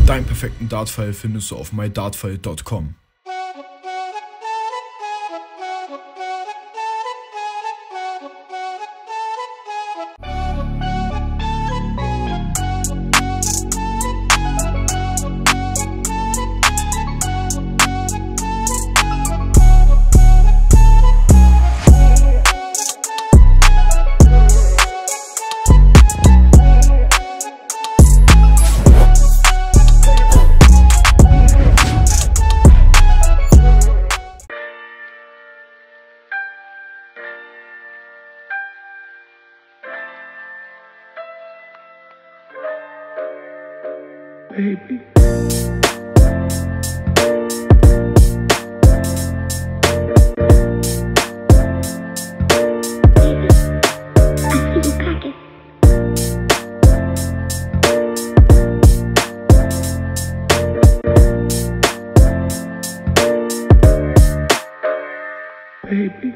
Deinen perfekten Dart-File findest du auf mydartfile.com. Baby. Baby.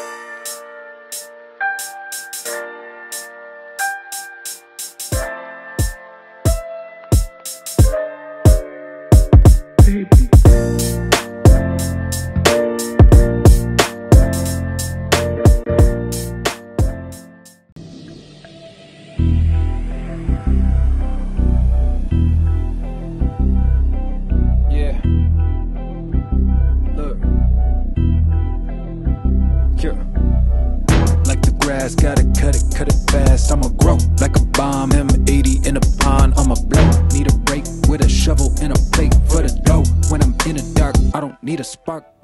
Baby. Yeah. Look. Yeah. Like the grass, gotta cut it fast. I'ma grow like a bomb, M80 in a pond. I'ma blow, need a break with a shovel and a plate for the dough. When I'm in the dark, I don't need a spark.